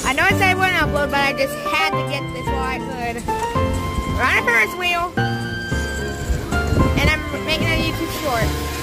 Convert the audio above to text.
I know it said I wouldn't upload, but I just had to get this while I could. We're on a Ferris wheel. And I'm making a YouTube short.